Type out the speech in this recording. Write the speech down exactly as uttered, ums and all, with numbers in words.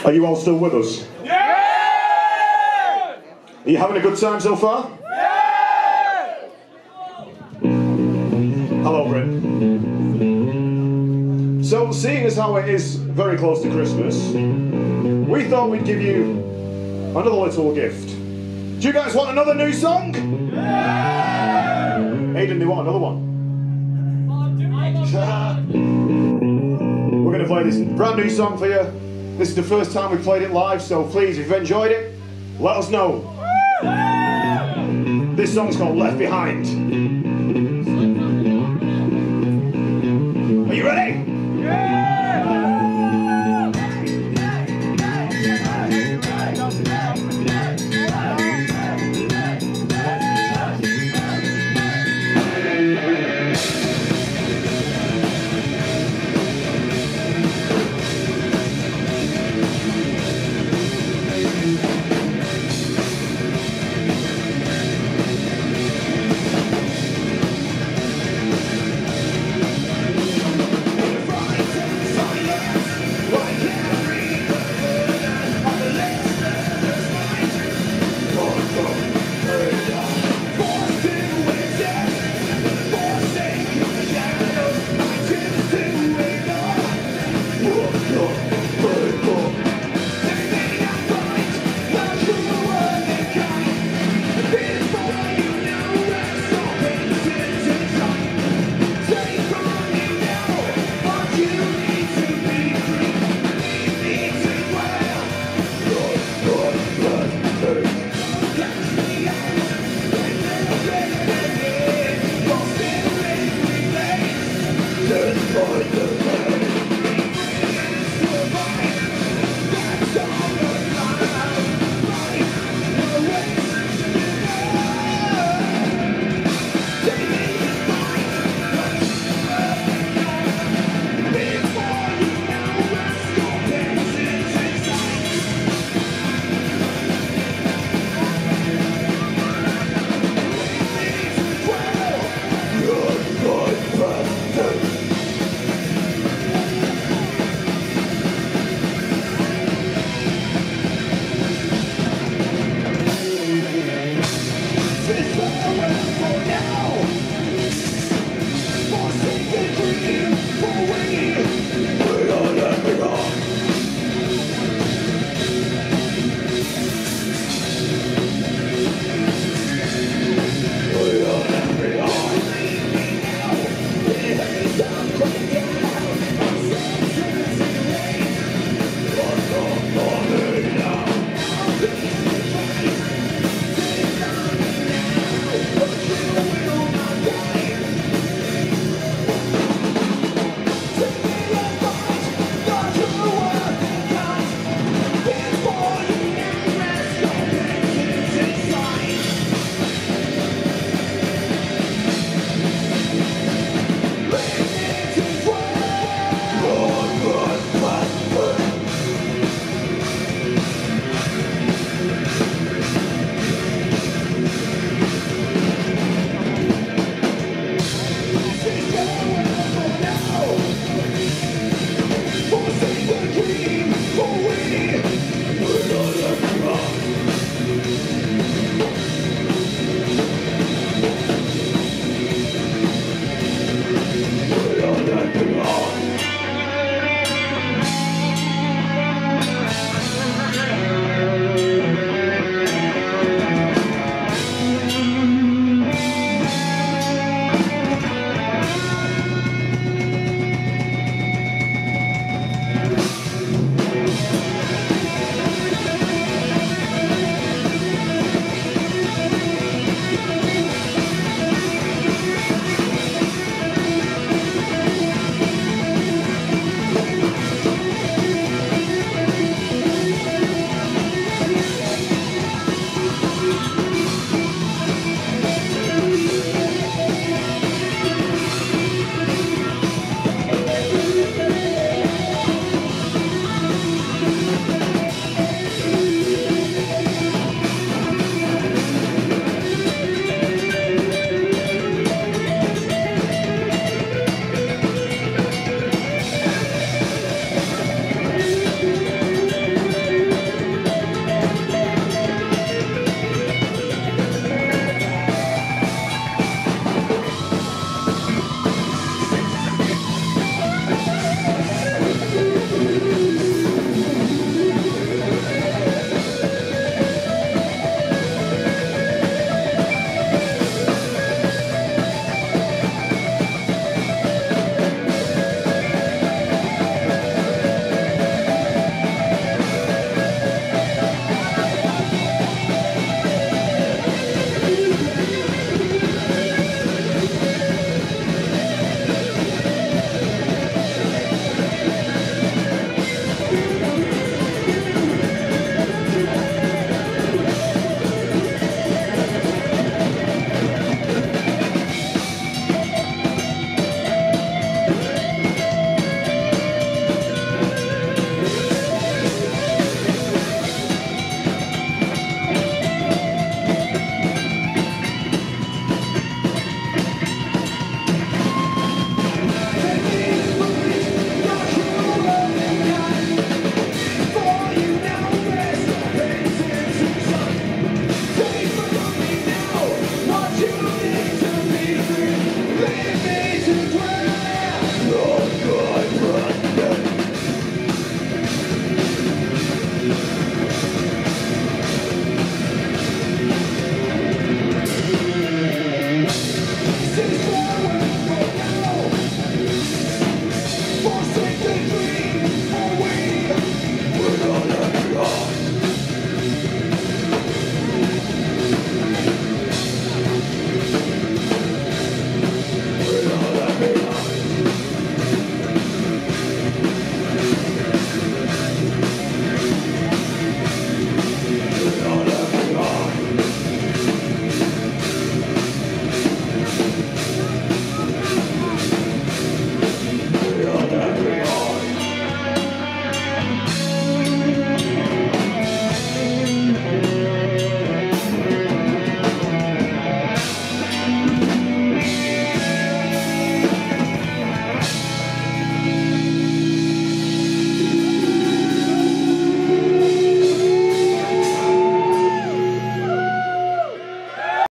Are you all still with us? Yeah! Are you having a good time so far? Yeah! Hello, Bryn. So, seeing as how it is very close to Christmas, we thought we'd give you another little gift. Do you guys want another new song? Yeah! Aiden, do you want another one? We're going to play this brand new song for you. This is the first time we've played it live, so please, if you've enjoyed it, let us know. This song's called Left Behind. Are you ready?